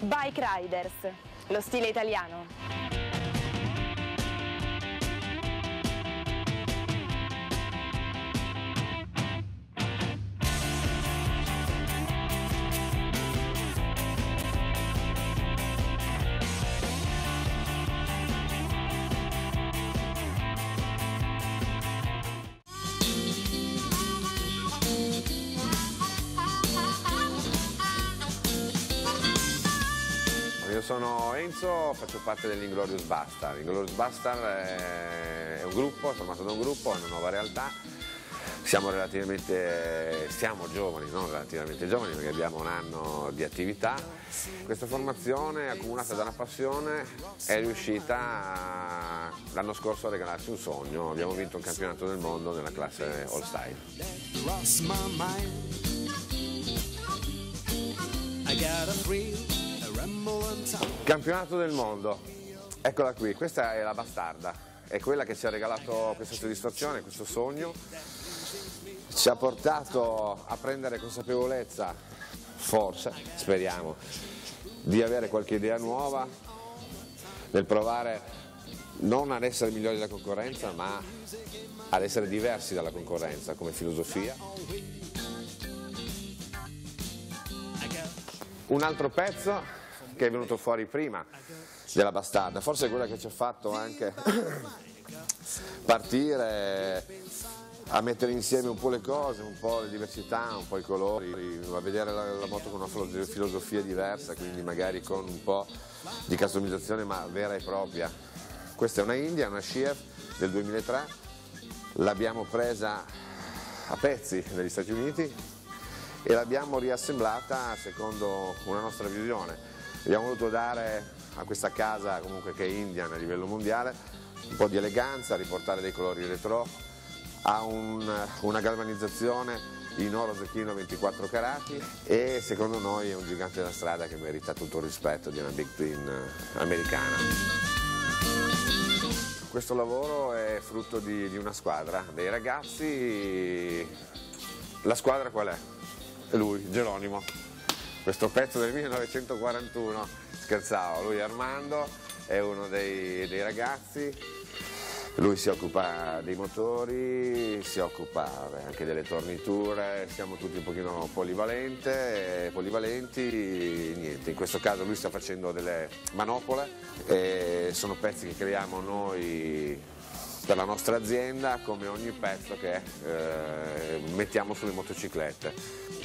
Bike Riders, lo stile italiano. Io sono Enzo, faccio parte dell'Inglorious Bastard. L'Inglorious Bastard è un gruppo, è formato da un gruppo, è una nuova realtà. Siamo giovani, non relativamente giovani, perché abbiamo un anno di attività. Questa formazione, accomunata da una passione, è riuscita l'anno scorso a regalarci un sogno. Abbiamo vinto il campionato del mondo nella classe All Style. Campionato del mondo, eccola qui, questa è la bastarda, è quella che ci ha regalato questa soddisfazione, questo sogno, ci ha portato a prendere consapevolezza, forse, speriamo, di avere qualche idea nuova, nel provare non ad essere migliori della concorrenza, ma ad essere diversi dalla concorrenza come filosofia. Un altro pezzo che è venuto fuori prima della bastarda, forse è quella che ci ha fatto anche partire a mettere insieme un po' le cose, un po' le diversità, un po' i colori, a vedere la moto con una filosofia diversa, quindi magari con un po' di customizzazione ma vera e propria. Questa è una Indian, una Sheaf del 2003, l'abbiamo presa a pezzi negli Stati Uniti e l'abbiamo riassemblata secondo una nostra visione. Abbiamo voluto dare a questa casa, comunque che è Indian a livello mondiale, un po' di eleganza, riportare dei colori retro, ha una galvanizzazione in oro zecchino 24 carati e secondo noi è un gigante della strada che merita tutto il rispetto di una Big Twin americana. Questo lavoro è frutto di una squadra, dei ragazzi. La squadra qual è? È lui, Geronimo. Questo pezzo del 1941, scherzavo, lui Armando è uno dei ragazzi, lui si occupa dei motori, si occupa anche delle torniture, siamo tutti un pochino polivalenti, niente, in questo caso lui sta facendo delle manopole, sono pezzi che creiamo noi per la nostra azienda, come ogni pezzo che mettiamo sulle motociclette.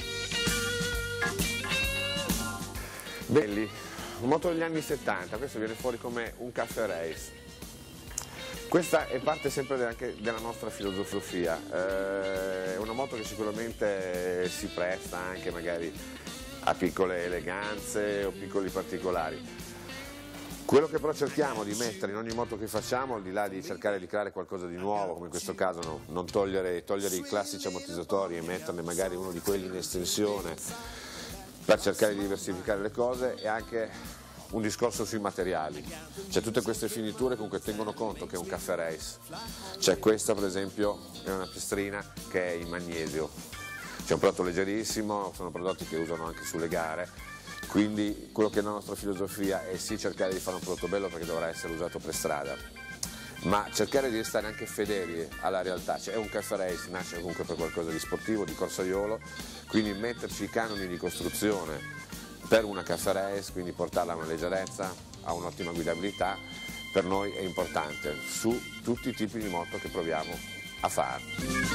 Belli, moto degli anni 70, questo viene fuori come un caffè race. Questa è parte sempre anche della nostra filosofia, è una moto che sicuramente si presta anche magari a piccole eleganze o piccoli particolari. Quello che però cerchiamo di mettere in ogni moto che facciamo, al di là di cercare di creare qualcosa di nuovo, come in questo caso no, non togliere i classici ammortizzatori e metterne magari uno di quelli in estensione, per cercare di diversificare le cose, e anche un discorso sui materiali. Cioè tutte queste finiture comunque tengono conto che è un caffè race. Cioè questa per esempio è una piastrina che è in magnesio. C'è un prodotto leggerissimo, sono prodotti che usano anche sulle gare, quindi quello che è la nostra filosofia è sì cercare di fare un prodotto bello perché dovrà essere usato per strada, ma cercare di restare anche fedeli alla realtà. Cioè è un caffè race, nasce comunque per qualcosa di sportivo, di corsaiolo, quindi metterci i canoni di costruzione per una caffè race, quindi portarla a una leggerezza, a un'ottima guidabilità, per noi è importante su tutti i tipi di moto che proviamo a fare.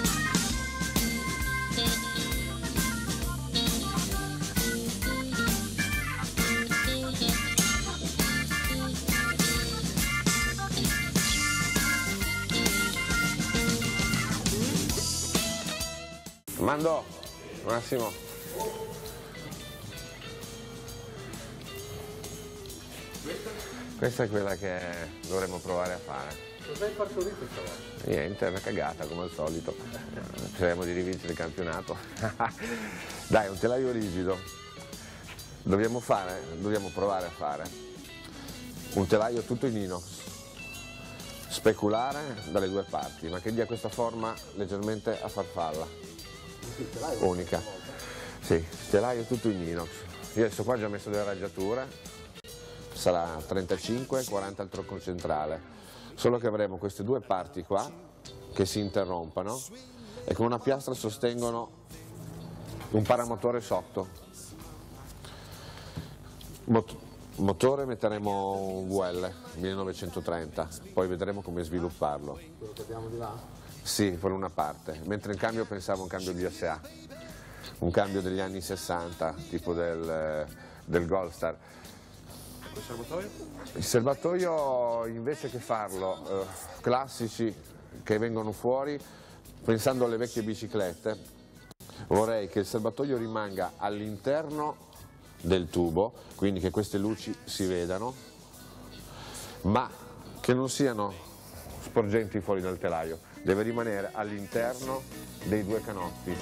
Mando, Massimo. Questa è quella che dovremmo provare a fare. Cos'hai partorito stavolta? Niente, è una cagata come al solito. Speriamo di rivincere il campionato. Dai, un telaio rigido. Dobbiamo provare a fare un telaio tutto in inox, speculare dalle due parti, ma che dia questa forma leggermente a farfalla. Unica. Sì, telaio tutto in inox. io adesso qua ho già messo delle raggiature, sarà 35, 40 al tronco centrale, solo che avremo queste due parti qua che si interrompano e con una piastra sostengono un paramotore sotto. Motore metteremo un VL 1930, poi vedremo come svilupparlo. Quello che abbiamo di là? Sì, per una parte, mentre in cambio pensavo a un cambio DSA, un cambio degli anni 60, tipo del Goldstar. Il serbatoio? Il serbatoio invece che farlo classici che vengono fuori, pensando alle vecchie biciclette, vorrei che il serbatoio rimanga all'interno del tubo, quindi che queste luci si vedano, ma che non siano sporgenti fuori dal telaio, deve rimanere all'interno dei due canotti.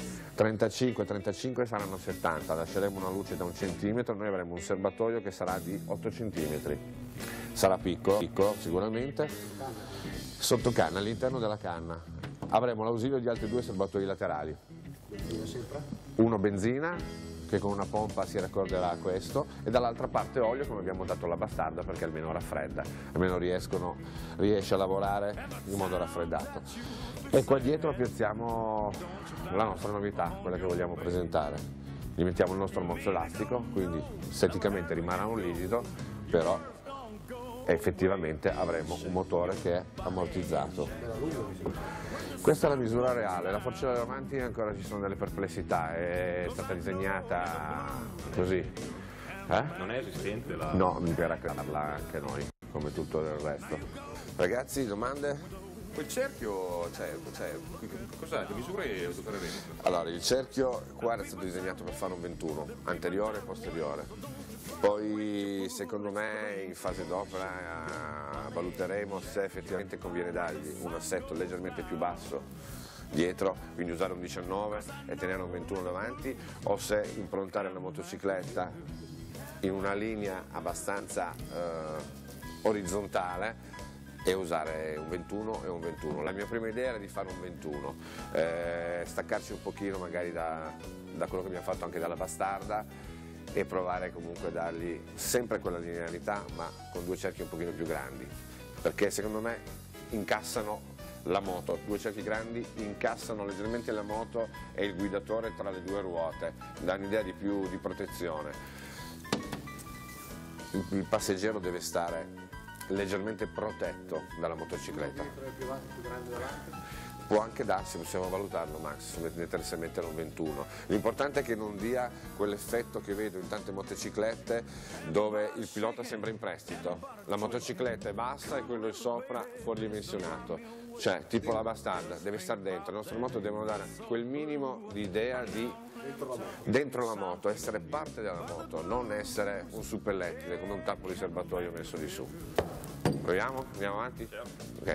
35 saranno 70, lasceremo una luce da 1 centimetro, noi avremo un serbatoio che sarà di 8 centimetri, sarà piccolo sicuramente, sotto canna, all'interno della canna. Avremo l'ausilio di altri 2 serbatoi laterali, uno benzina che con una pompa si raccorderà a questo e dall'altra parte olio come abbiamo dato alla bastarda perché almeno raffredda, almeno riesce a lavorare in modo raffreddato. E qua dietro piazziamo la nostra novità, quella che vogliamo presentare. Gli mettiamo il nostro morso elastico, quindi esteticamente rimarrà un ligido, però effettivamente avremo un motore che è ammortizzato. Questa è la misura reale, la forcella davanti ancora ci sono delle perplessità, è stata disegnata così. Non è resistente la... No, per calarla anche noi, come tutto il resto. Ragazzi, domande? Quel cerchio, cos'è? Che misure opereremo? Allora, il cerchio qua è stato disegnato per fare un 21, anteriore e posteriore. Poi secondo me in fase d'opera valuteremo se effettivamente conviene dargli un assetto leggermente più basso dietro, quindi usare un 19 e tenere un 21 davanti, o se improntare la motocicletta in una linea abbastanza orizzontale e usare un 21 e un 21. La mia prima idea era di fare un 21, staccarci un pochino magari da quello che mi ha fatto anche dalla bastarda e provare comunque a dargli sempre quella linearità ma con 2 cerchi un pochino più grandi, perché secondo me incassano la moto, 2 cerchi grandi incassano leggermente la moto e il guidatore tra le 2 ruote, dà un'idea di più di protezione. Il passeggero deve stare leggermente protetto dalla motocicletta. Può anche darsi, possiamo valutarlo Max, mettersi a mettere un 21. L'importante è che non dia quell'effetto che vedo in tante motociclette dove il pilota sembra in prestito, la motocicletta è bassa e quello è sopra fuoridimensionato, cioè tipo la bastarda deve stare dentro, le nostre moto devono dare quel minimo di idea di dentro la moto, essere parte della moto, non essere un suppellettile come un tappo di serbatoio messo di su. Proviamo? Andiamo avanti? Ok.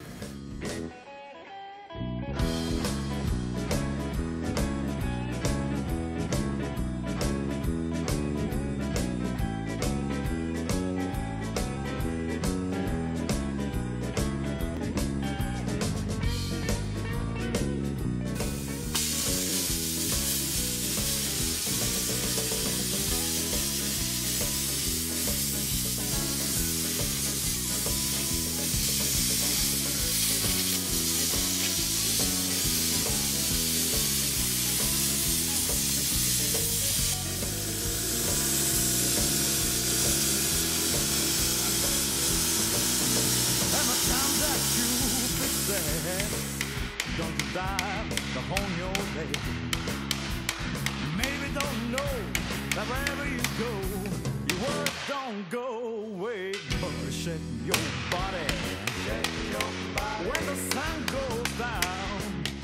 Don't you dive the home your day. Maybe don't know that wherever you go, your words don't go away. But shake your body, when the sun goes down.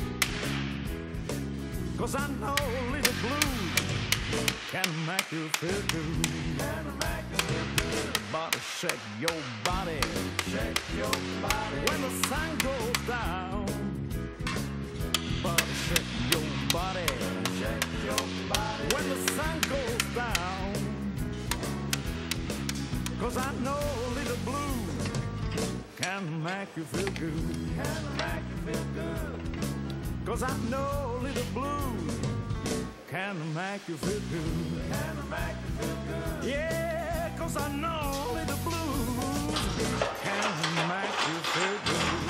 'Cause I know little blues can make you feel good. But shake your body, when the sun goes down. But shake your body, when the sun goes down. 'Cause I know little blue can make you feel good. 'Cause I know little blue can make you feel good. Yeah, 'cause I know only the blues can make you feel good.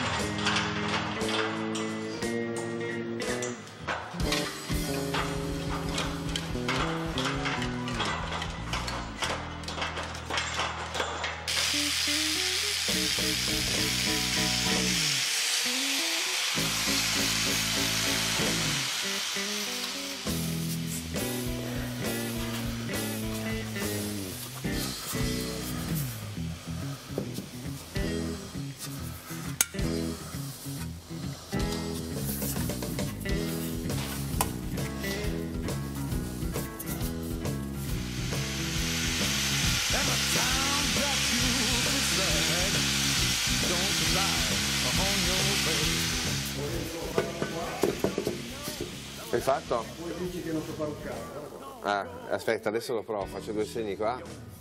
Hai fatto? Ah, aspetta, adesso lo provo, faccio due segni qua.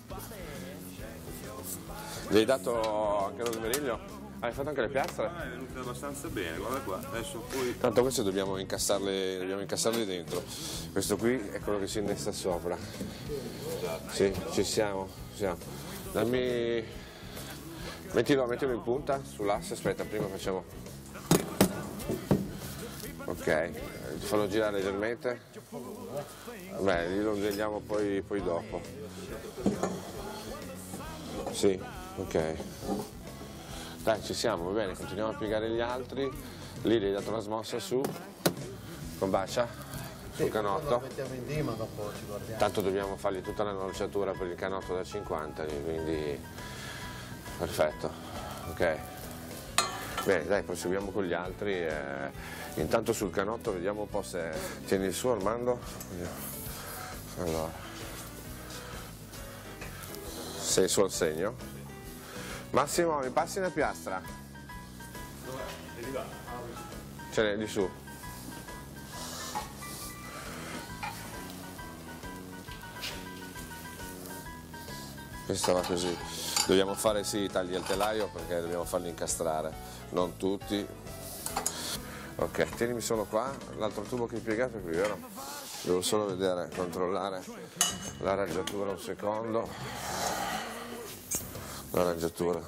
Gli hai dato anche lo smeriglio? Hai fatto anche le piastre? È venuta abbastanza bene, guarda qua. Adesso poi. Tanto queste dobbiamo incassarle dentro. Questo qui è quello che si innesta sopra. Sì, ci siamo. Dammi. Mettilo in punta sull'asse, aspetta, prima facciamo. Ok, fallo girare leggermente. Beh, li rondelliamo poi dopo. Sì, ok. Dai, ci siamo, va bene, continuiamo a piegare gli altri. Lì gli hai dato una smossa su, con Bacia, sul canotto. Lo mettiamo in dima, dopo ci guardiamo. Tanto dobbiamo fargli tutta la nocciatura per il canotto da 50, quindi perfetto, ok. Bene, dai, proseguiamo con gli altri. Intanto sul canotto vediamo un po' se... Tieni il su, Armando. Allora. Sei sul segno. Massimo, mi passi una piastra? Ce n'è di su. Questa va così. Dobbiamo fare sì i tagli al telaio perché dobbiamo farli incastrare, non tutti. Ok, tienimi solo qua, l'altro tubo che hai piegato è qui, vero? Devo solo vedere, controllare la raggiatura un secondo. La raggiatura.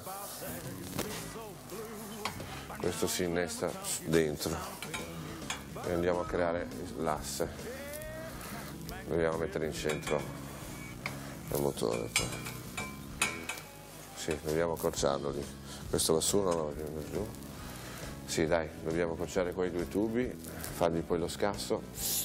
Questo si innesta dentro e andiamo a creare l'asse. Dobbiamo mettere in centro il motore poi. Sì, dobbiamo accorciarlo lì. Questo va su, no, giù. Sì, dai, dobbiamo accorciare quei due tubi, fargli poi lo scasso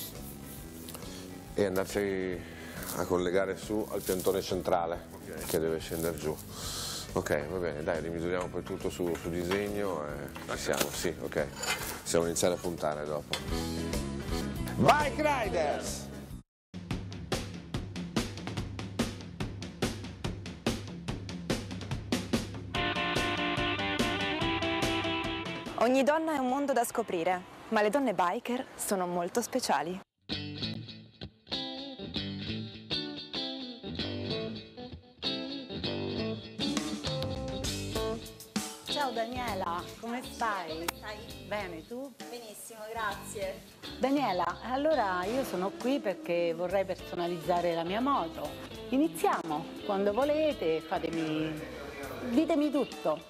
e andarci a collegare su al piantone centrale che deve scendere giù. Ok, va bene, dai, rimisuriamo poi tutto su disegno e siamo, sì, ok. Possiamo iniziare a puntare dopo. Bike Riders! Ogni donna è un mondo da scoprire, ma le donne biker sono molto speciali. Ciao Daniela, come stai? Stai? Bene, tu? Benissimo, grazie. Daniela, allora io sono qui perché vorrei personalizzare la mia moto. Iniziamo, quando volete, ditemi tutto.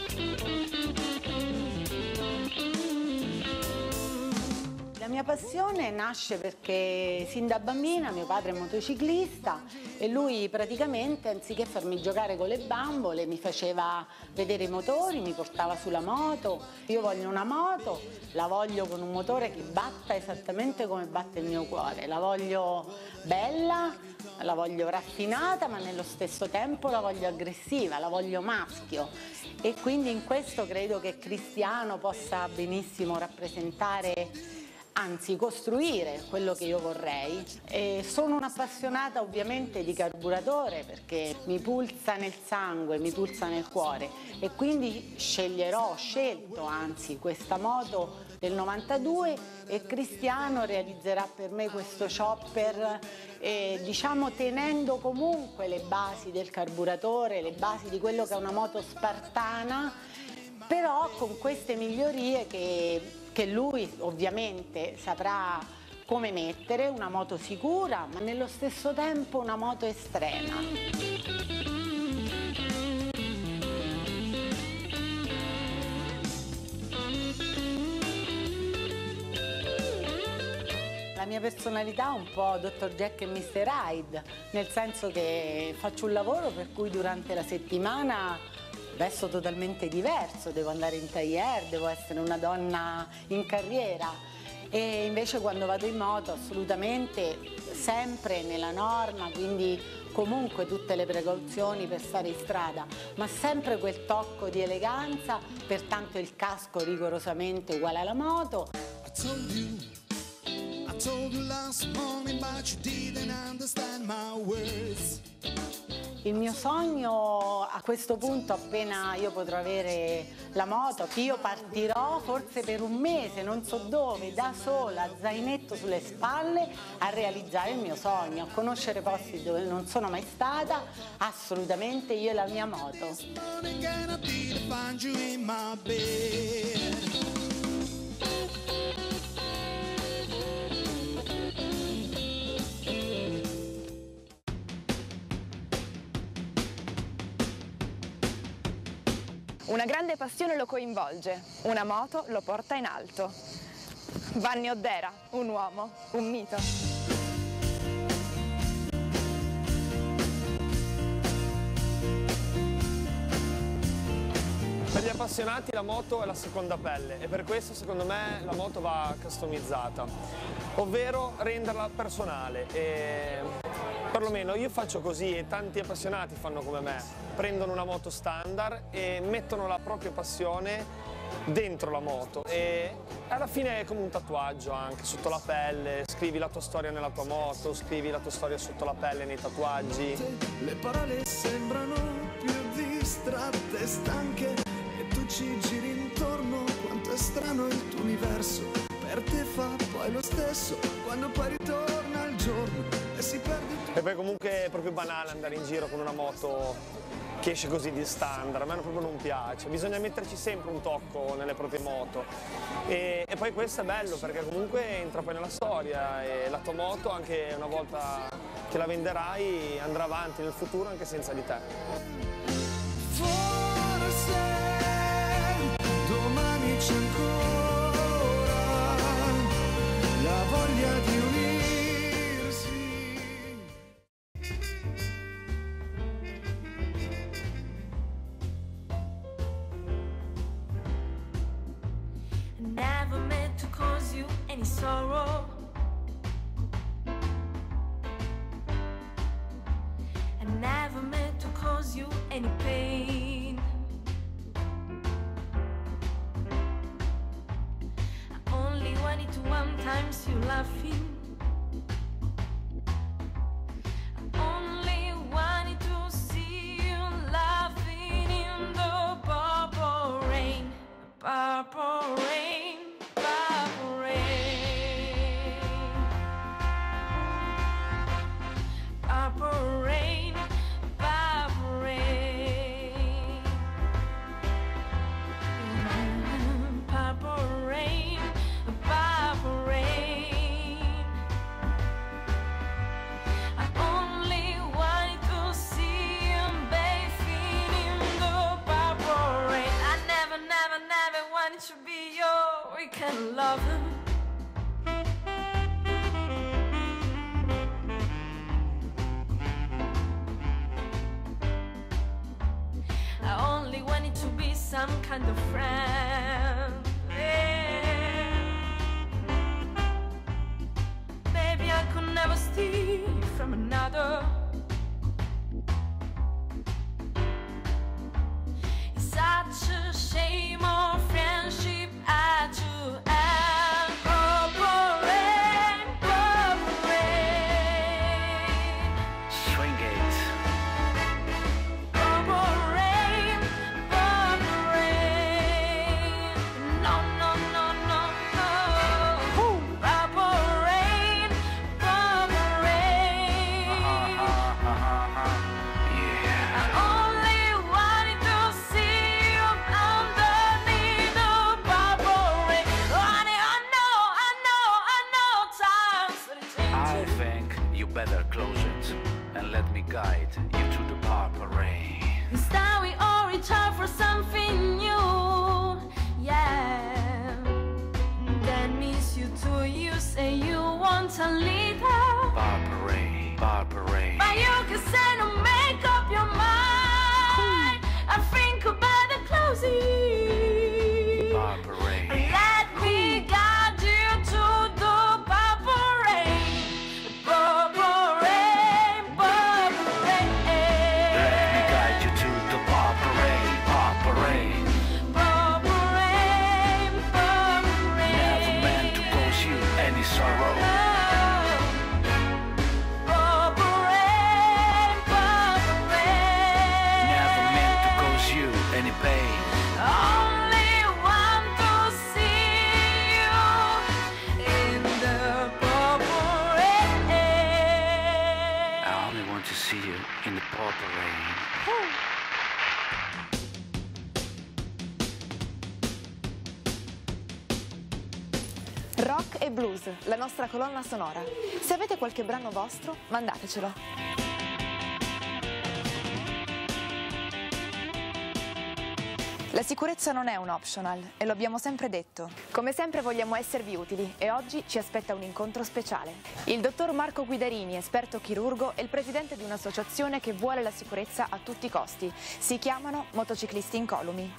La mia passione nasce perché sin da bambina mio padre è motociclista e lui praticamente anziché farmi giocare con le bambole mi faceva vedere i motori, mi portava sulla moto. Io voglio una moto, la voglio con un motore che batta esattamente come batte il mio cuore, la voglio bella, la voglio raffinata ma nello stesso tempo la voglio aggressiva, la voglio maschio e quindi in questo credo che Cristiano possa benissimo rappresentare, anzi costruire quello che io vorrei. E sono un'appassionata ovviamente di carburatore perché mi pulsa nel sangue, mi pulsa nel cuore e quindi ho scelto anzi questa moto del 92 e Cristiano realizzerà per me questo chopper diciamo tenendo comunque le basi del carburatore, le basi di quello che è una moto spartana, però con queste migliorie che lui ovviamente saprà come mettere, una moto sicura, ma nello stesso tempo una moto estrema. La mia personalità è un po' Dr. Jekyll e Mr. Hyde, nel senso che faccio un lavoro per cui durante la settimana vesto totalmente diverso, devo andare in tailleur, devo essere una donna in carriera, e invece quando vado in moto assolutamente sempre nella norma, quindi comunque tutte le precauzioni per stare in strada, ma sempre quel tocco di eleganza, pertanto il casco rigorosamente uguale alla moto. I told you last morning, but you didn't understand my words. Il mio sogno a questo punto, appena io potrò avere la moto, io partirò forse per un mese, non so dove, da sola, zainetto sulle spalle, a realizzare il mio sogno, a conoscere posti dove non sono mai stata, assolutamente io e la mia moto. Una grande passione lo coinvolge, una moto lo porta in alto. Vanni Oddera, un uomo, un mito. Per gli appassionati la moto è la seconda pelle e per questo secondo me la moto va customizzata, ovvero renderla personale. E perlomeno io faccio così e tanti appassionati fanno come me, prendono una moto standard e mettono la propria passione dentro la moto e alla fine è come un tatuaggio anche sotto la pelle, scrivi la tua storia nella tua moto, scrivi la tua storia sotto la pelle nei tatuaggi. Le parole sembrano più distratte e stanche e tu ci giri intorno, quanto è strano il tuo universo, per te fa poi lo stesso quando poi ritorna il giorno e si perde tutto. E poi comunque è proprio banale andare in giro con una moto che esce così di standard, a me proprio non piace, bisogna metterci sempre un tocco nelle proprie moto e poi questo è bello perché comunque entra poi nella storia e la tua moto anche una volta che la venderai andrà avanti nel futuro anche senza di te. Forse domani c'è ancora la voglia di unirsi. Never meant to cause you any sorrow. I never meant to cause you any pain. I only wanted to one time see you laughing. I only wanted to see you laughing in the purple rain. Purple rain, purple rain, purple rain, purple rain, purple rain, purple rain. I only wanted to see you bathing in the purple rain. I never wanted to be your weekend lover. I only wanted to be some kind of friend. Yeah. Baby, I could never steal from another. It's such a shame our friendship had to end. Purple rain, purple rain. Swing it. Purple rain, purple rain. No, no, no, no, no. Purple rain, purple rain. you better close it and let me guide you to the bar parade. This time we all reach out for something new, yeah. That means you too, you say you want a leader. Bar parade, bar parade. But you can say no, make up your mind. I think about the closing. Bar parade. Let me guide you to the bar parade. Bar parade, bar parade. Let me guide you to the bar parade, bar parade. Bar parade, bar parade. Never meant to cause you any sorrow. Bar parade, bar parade. Never meant to cause you any pain. Only want to see you in the bar parade. I only want to see you in the bar parade. Rock e blues, la nostra colonna sonora. Se avete qualche brano vostro, mandatecelo. La sicurezza non è un optional e lo abbiamo sempre detto. Come sempre vogliamo esservi utili e oggi ci aspetta un incontro speciale. Il dottor Marco Guidarini, esperto chirurgo e il presidente di un'associazione che vuole la sicurezza a tutti i costi. Si chiamano Motociclisti Incolumi.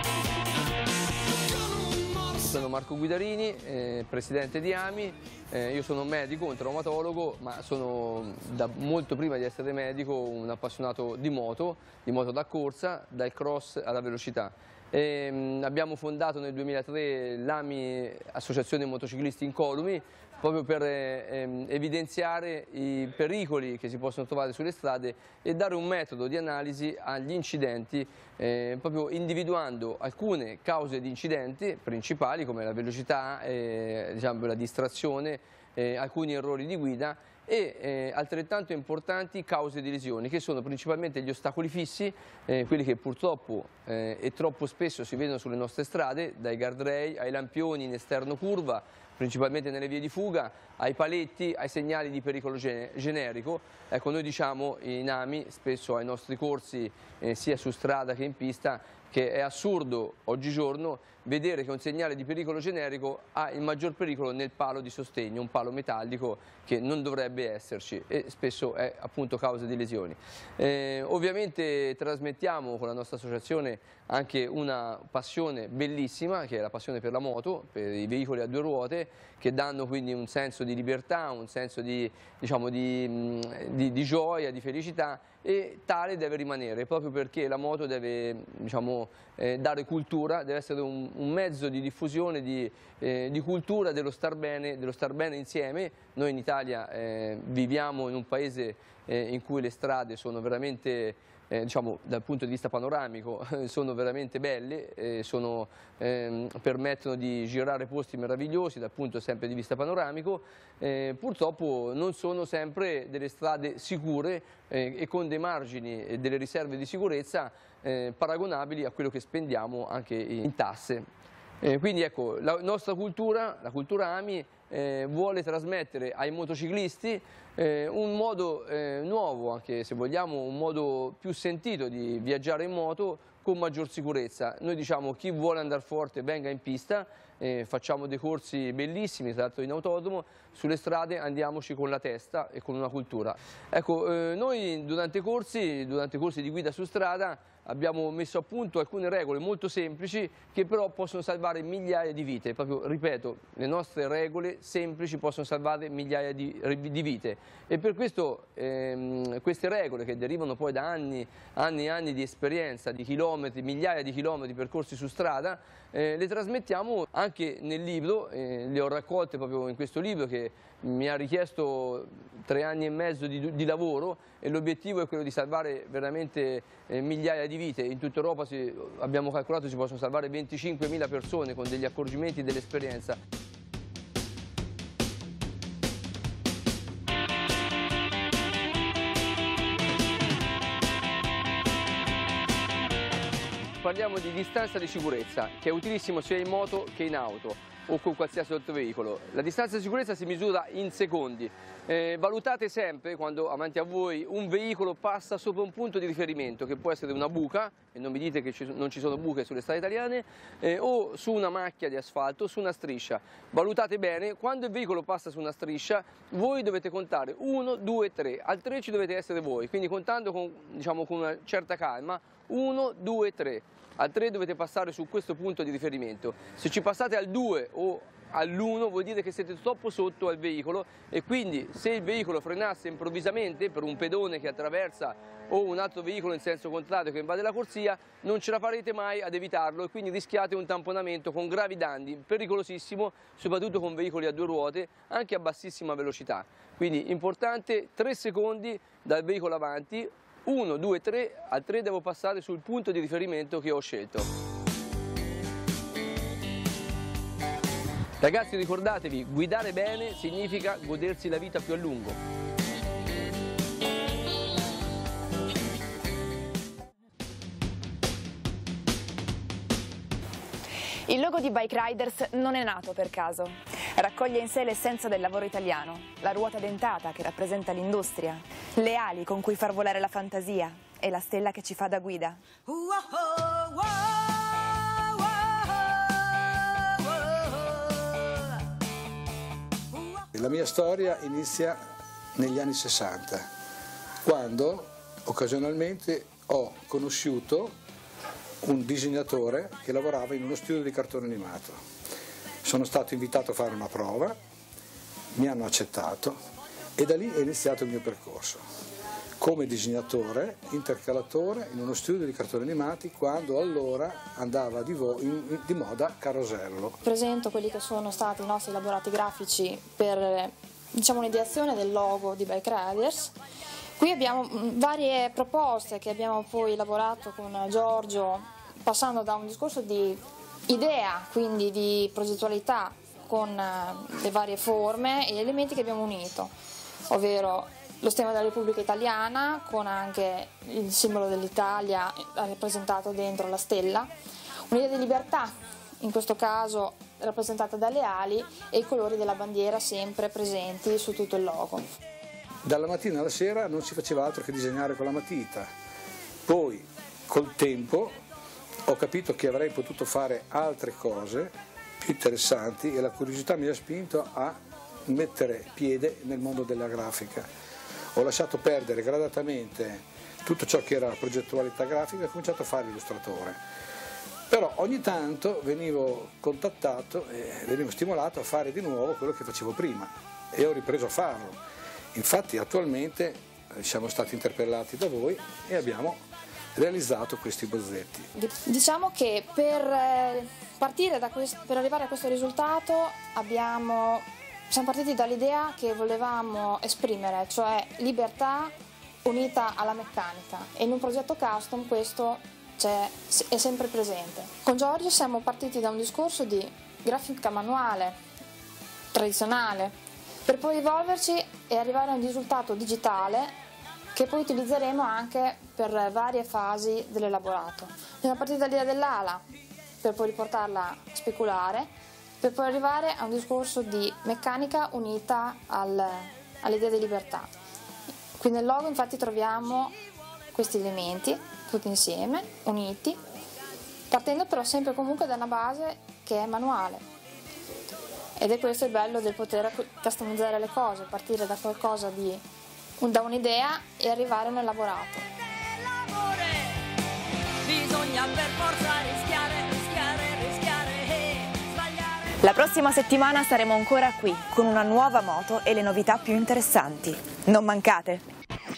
Sono Marco Guidarini, presidente di AMI, io sono un medico, un traumatologo, ma sono da molto prima di essere medico un appassionato di moto da corsa, dal cross alla velocità. Abbiamo fondato nel 2003 l'AMI, Associazione Motociclisti Incolumi, proprio per evidenziare i pericoli che si possono trovare sulle strade e dare un metodo di analisi agli incidenti, proprio individuando alcune cause di incidenti principali come la velocità, diciamo, la distrazione, alcuni errori di guida e altrettanto importanti cause di lesioni, che sono principalmente gli ostacoli fissi, quelli che purtroppo e troppo spesso si vedono sulle nostre strade, dai guardrail ai lampioni in esterno curva, principalmente nelle vie di fuga, ai paletti, ai segnali di pericolo generico. Ecco, noi diciamo in AMI spesso ai nostri corsi, sia su strada che in pista, che è assurdo oggigiorno vedere che un segnale di pericolo generico ha il maggior pericolo nel palo di sostegno, un palo metallico che non dovrebbe esserci e spesso è appunto causa di lesioni. Ovviamente trasmettiamo con la nostra associazione anche una passione bellissima, che è la passione per la moto, per i veicoli a due ruote, che danno quindi un senso di libertà, un senso di, diciamo, di gioia, di felicità, e tale deve rimanere, proprio perché la moto deve, diciamo, dare cultura, deve essere un mezzo di diffusione di cultura dello star bene insieme. Noi in Italia viviamo in un paese in cui le strade sono veramente, diciamo, dal punto di vista panoramico, sono veramente belle, permettono di girare posti meravigliosi dal punto sempre di vista panoramico. Purtroppo non sono sempre delle strade sicure e con dei margini e delle riserve di sicurezza paragonabili a quello che spendiamo anche in tasse. Quindi ecco, la nostra cultura, la cultura AMI, vuole trasmettere ai motociclisti un modo nuovo, anche se vogliamo un modo più sentito di viaggiare in moto con maggior sicurezza. Noi diciamo chi vuole andare forte venga in pista, facciamo dei corsi bellissimi, tra l'altro in autodromo, sulle strade andiamoci con la testa e con una cultura. Ecco, noi durante i corsi di guida su strada abbiamo messo a punto alcune regole molto semplici che però possono salvare migliaia di vite. Proprio, ripeto, le nostre regole semplici possono salvare migliaia di vite e per questo queste regole, che derivano poi da anni e anni di esperienza, di chilometri, migliaia di chilometri percorsi su strada, le trasmettiamo anche nel libro. Le ho raccolte proprio in questo libro che mi ha richiesto 3 anni e mezzo di lavoro, e l'obiettivo è quello di salvare veramente migliaia di vite. In tutta Europa abbiamo calcolato si possono salvare 25.000 persone con degli accorgimenti e dell'esperienza. Parliamo di distanza di sicurezza, che è utilissimo sia in moto che in auto. o con qualsiasi altro veicolo. La distanza di sicurezza si misura in secondi. Valutate sempre, quando avanti a voi un veicolo passa sopra un punto di riferimento, che può essere una buca, e non mi dite che non ci sono buche sulle strade italiane, o su una macchia di asfalto, su una striscia. Valutate bene, quando il veicolo passa su una striscia, voi dovete contare 1, 2, 3, al 3 ci dovete essere voi, quindi contando con, diciamo, con una certa calma, 1, 2, 3. Al 3 dovete passare su questo punto di riferimento. Se ci passate al 2 o all'1 vuol dire che siete troppo sotto al veicolo, e quindi se il veicolo frenasse improvvisamente per un pedone che attraversa o un altro veicolo in senso contrario che invade la corsia, non ce la farete mai ad evitarlo e quindi rischiate un tamponamento con gravi danni, pericolosissimo, soprattutto con veicoli a 2 ruote, anche a bassissima velocità. Quindi importante, 3 secondi dal veicolo avanti, 1, 2, 3, al 3 devo passare sul punto di riferimento che ho scelto. Ragazzi, ricordatevi, guidare bene significa godersi la vita più a lungo. Il logo di Bike Riders non è nato per caso. Raccoglie in sé l'essenza del lavoro italiano, la ruota dentata che rappresenta l'industria, le ali con cui far volare la fantasia e la stella che ci fa da guida. La mia storia inizia negli anni 60, quando occasionalmente ho conosciuto un disegnatore che lavorava in uno studio di cartone animato. Sono stato invitato a fare una prova, mi hanno accettato e da lì è iniziato il mio percorso. Come disegnatore, intercalatore in uno studio di cartoni animati, quando allora andava di moda Carosello. Presento quelli che sono stati i nostri elaborati grafici per, diciamo, un'ideazione del logo di Bike Riders. Qui abbiamo varie proposte che abbiamo poi elaborato con Giorgio, passando da un discorso di idea, quindi di progettualità, con le varie forme e elementi che abbiamo unito, ovvero lo stemma della Repubblica Italiana con anche il simbolo dell'Italia rappresentato dentro la stella, un'idea di libertà, in questo caso rappresentata dalle ali, e i colori della bandiera sempre presenti su tutto il logo. Dalla mattina alla sera non si faceva altro che disegnare con la matita, poi col tempo ho capito che avrei potuto fare altre cose più interessanti e la curiosità mi ha spinto a mettere piede nel mondo della grafica. Ho lasciato perdere gradatamente tutto ciò che era progettualità grafica e ho cominciato a fare l'illustratore. Però ogni tanto venivo contattato e venivo stimolato a fare di nuovo quello che facevo prima e ho ripreso a farlo. Infatti attualmente siamo stati interpellati da voi e abbiamo realizzato questi bozzetti. Diciamo che per arrivare a questo risultato siamo partiti dall'idea che volevamo esprimere, cioè libertà unita alla meccanica, e in un progetto custom questo è sempre presente. Con Giorgio siamo partiti da un discorso di grafica manuale, tradizionale, per poi evolverci e arrivare a un risultato digitale che poi utilizzeremo anche per varie fasi dell'elaborato. Siamo partiti dall'idea dell'ala per poi riportarla a speculare, per poi arrivare a un discorso di meccanica unita all'idea di libertà. Qui nel logo infatti troviamo questi elementi tutti insieme, uniti, partendo però sempre comunque da una base che è manuale. Ed è questo il bello del poter customizzare le cose, partire da qualcosa da un'idea e arrivare a un elaborato. Bisogna per forza rischiare. La prossima settimana saremo ancora qui con una nuova moto e le novità più interessanti. Non mancate!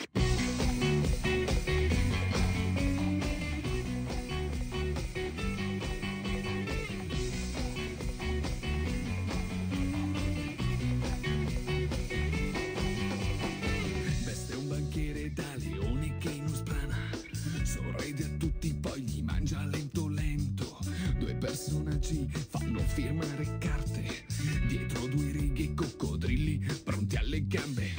Veste un banchiere da leone che non sprana, sorride a tutti poi gli mangia lento lento. Due personaggi fanno firmare carte, dietro 2 righe coccodrilli pronti alle gambe.